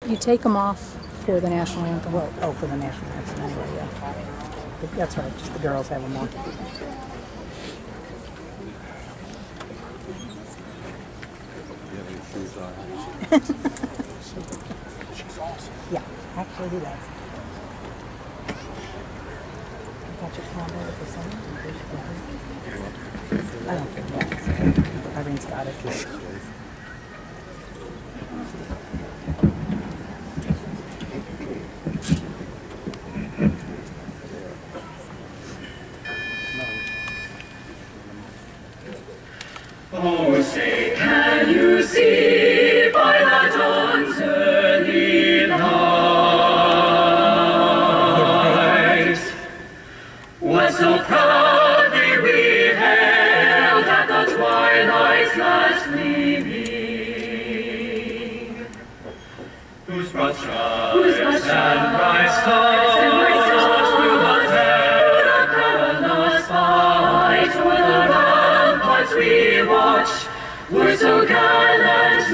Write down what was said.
You take them off for the national anthem. Well, oh, for the national anthem anyway, yeah. But that's right, just the girls have them on. Yeah, actually he does. You got your combo with the sun? I don't care. Yeah, Irene's got it. Oh, say, can you see by the dawn's early light what so proudly we hailed at the twilight's last gleaming, whose broad stripes and bright stars through the perilous fight o'er the ramparts we watched were so gallant